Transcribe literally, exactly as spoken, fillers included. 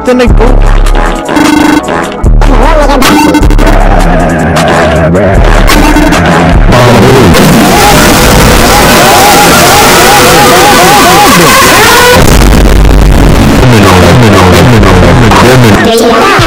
Then they go. Let me know, let me know, let me know, let me know.